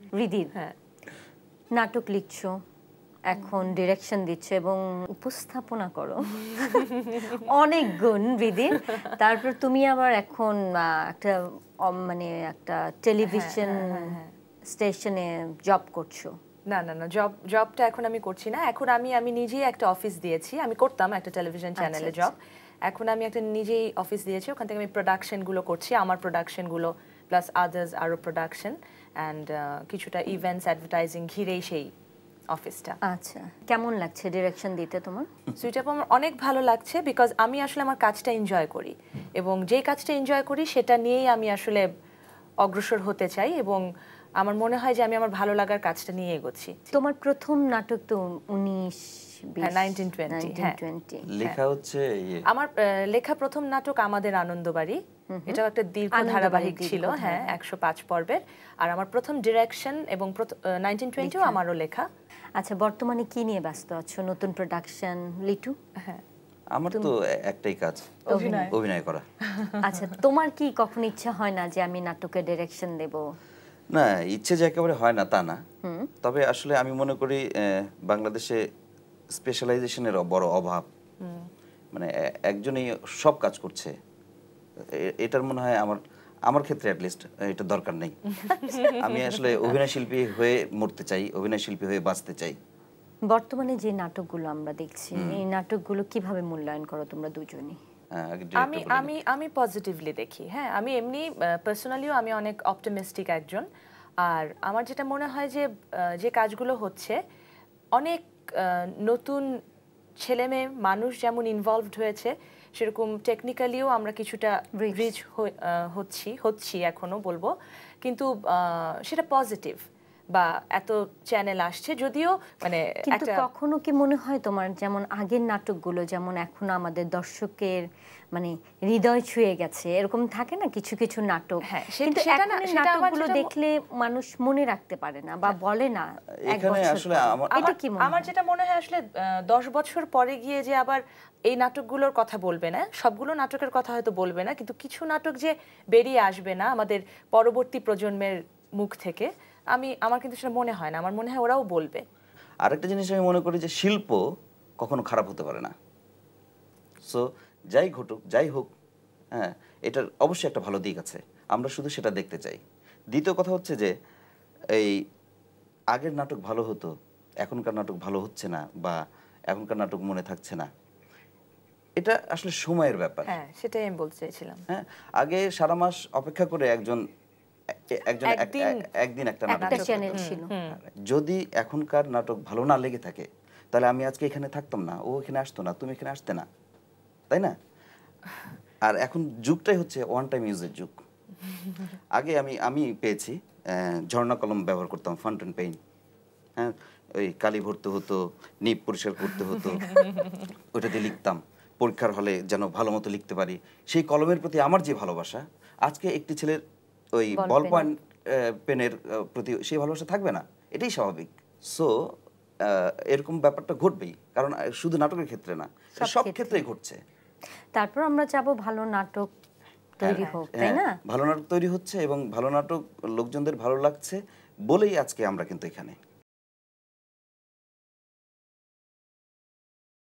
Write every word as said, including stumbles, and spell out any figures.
হৃদি, হ্যাঁ, নাটক লিখছো, এখন ডিরেকশন দিচ্ছ এবং উপস্থাপনা করো, অনেক গুণ হৃদি। তারপর তুমি আবার এখন একটা মানে একটা টেলিভিশন স্টেশনে জব করছো। না না না, জব জবটা এখন আমি করছি না। এখন আমি আমি নিজেই একটা অফিস দিয়েছি। আমি করতাম একটা টেলিভিশন চ্যানেলে জব, এখন আমি একটা নিজেই অফিস দিয়েছি। ওখান থেকে আমি প্রোডাকশনগুলো করছি, আমার প্রোডাকশনগুলো প্লাস আদার্স আরও প্রোডাকশন অ্যান্ড কিছুটা ইভেন্টস অ্যাডভার্টাইজিং ঘিরেই সেই অফিসটা। আচ্ছা, কেমন লাগছে ডিরেকশন দিতে তোমার? সুইটা আমার অনেক ভালো লাগছে, বিকজ আমি আসলে আমার কাজটা এনজয় করি এবং যেই কাজটা এনজয় করি সেটা নিয়েই আমি আসলে অগ্রসর হতে চাই এবং আমার মনে হয় যে আমি আমার ভালো লাগার কাজটা নিয়ে এগোচ্ছি। তোমার প্রথম নাটক তো উনিশ নাইনটিন টোয়েন্টি লেখা হচ্ছে আমার লেখা প্রথম নাটক আমাদের আনন্দবাড়ি। এটাও একটা দীর্ঘ ধারাবাহিক ছিল, হ্যাঁ, একশো পাঁচ পর্বের। আর আমার প্রথম ডিরেকশন এবং নাইনটিন টোয়েন্টিও আমারও লেখা। আচ্ছা, বর্তমানে কি নিয়ে ব্যস্ত আছো? নতুন প্রোডাকশন লিটু? হ্যাঁ, আমার তো একটাই কাজ, অভিনয় অভিনয় করা। আচ্ছা, তোমার কি কখনো ইচ্ছা হয় না যে আমি নাটকে ডিরেকশন দেব? না, ইচ্ছে যে একেবারে হয় না তা না, তবে আসলে আমি মনে করি বাংলাদেশে স্পেশালাইজেশনের বড় অভাব। মানে একজনই সব কাজ করছে, এটার মনে হয় আমার আমার ক্ষেত্রে অ্যাটলিস্ট এটা দরকার নেই। আমি আসলে অভিনয় শিল্পী হয়ে মরতে চাই, অভিনয় শিল্পী হয়ে বাঁচতে চাই। বর্তমানে যে নাটকগুলো আমরা দেখছি, এই নাটকগুলো কিভাবে মূল্যায়ন করো তোমরা দুজনই? আমি আমি আমি পজিটিভলি দেখি। হ্যাঁ, আমি এমনি পার্সোনালিও আমি অনেক অপটিমিস্টিক একজন। আর আমার যেটা মনে হয় যে যে কাজগুলো হচ্ছে, অনেক নতুন ছেলেমেয়ে মানুষ যেমন ইনভলভড হয়েছে, সেরকম টেকনিক্যালিও আমরা কিছুটা রিচ হচ্ছি হচ্ছি এখনো বলবো, কিন্তু সেটা পজিটিভ। বা এত চ্যানেল আসছে যদিও, মানে কিন্তু কখনো কি মনে হয় তোমার যেমন আগের নাটকগুলো যেমন এখন আমাদের দর্শকের মানে হৃদয় ছুঁয়ে গেছে, এরকম থাকে না কিছু কিছু নাটক, কিন্তু এখনের নাটকগুলো দেখলে মানুষ মনে রাখতে পারে না বা বলে না এক বছর? এটা কি আমার যেটা মনে হয় আসলে দশ বছর পরে গিয়ে যে আবার এই নাটকগুলোর কথা বলবে না, সবগুলো নাটকের কথা হয়তো বলবে না, কিন্তু কিছু নাটক যে বেরিয়ে আসবে না আমাদের পরবর্তী প্রজন্মের মুখ থেকে, আমি আমার কিন্তু সেটা মনে হয় না। আমার মনে হয় ওরাও বলবে। আরেকটা জিনিস আমি মনে করি যে শিল্প কখনো খারাপ হতে পারে না। সো যাই ঘটুক যাই হোক, হ্যাঁ, এটার অবশ্যই একটা ভালো দিক আছে, আমরা শুধু সেটা দেখতে চাই। দ্বিতীয় কথা হচ্ছে যে এই আগের নাটক ভালো হতো, এখনকার নাটক ভালো হচ্ছে না, বা এখনকার নাটক মনে থাকছে না, এটা আসলে সময়ের ব্যাপার। হ্যাঁ, সেটাই আমি বলতে চাইছিলাম। হ্যাঁ, আগে সারা মাস অপেক্ষা করে একজন একজন একদিন একটা নাটক চ্যানেল ছিল। যদি এখনকার নাটক ভালো না লেগে থাকে, তাহলে আমি আজকে এখানে থাকতাম না, ও এখানে আসতো না, তুমি এখানে আসতে না, তাই না? আর এখন যুগটাই হচ্ছে ওয়ান টাইম ইউজের যুগ। আগে আমি আমি পেয়েছি ঝর্ণা কলম ব্যবহার করতাম, ফন্ট অ্যান্ড পেইন্ট, হ্যাঁ, ওই কালি ভরতে হতো, নিপ পরিষ্কার করতে হতো, ওইটা দিয়ে লিখতাম পরীক্ষার হলে যেন ভালো মতো লিখতে পারি। সেই কলমের প্রতি আমার যে ভালোবাসা, আজকে একটি ছেলের ওই বল পয়েন্ট পেনের প্রতি সেই ভালোবাসা থাকবে না, এটাই স্বাভাবিক। সো এরকম ব্যাপারটা ঘটবেই, কারণ শুধু নাটকের ক্ষেত্রে না, সব ক্ষেত্রেই ঘটছে। তারপর আমরা যাব ভালো নাটক তৈরি হোক, তাই না? ভালো নাটক তৈরি হচ্ছে এবং ভালো নাটক লোকজনদের ভালো লাগছে বলেই আজকে আমরা কিন্তু এখানে।